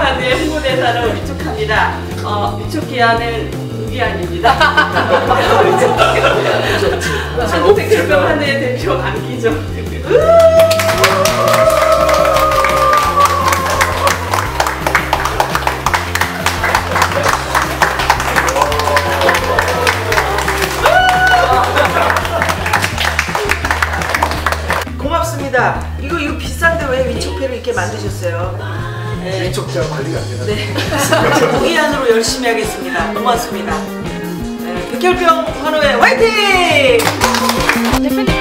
위촉기한의 홍보대사로 위촉합니다. 위촉기한은 우기한입니다. 한국택배판의 대표 안기죠. 고맙습니다. 이거 비싼데 왜 위촉패를 이렇게 만드셨어요? 네. 위촉자 관리가 안 되나? 네. 무기한으로 열심히 하겠습니다. 고맙습니다. 백혈병 환호회 화이팅! 대표님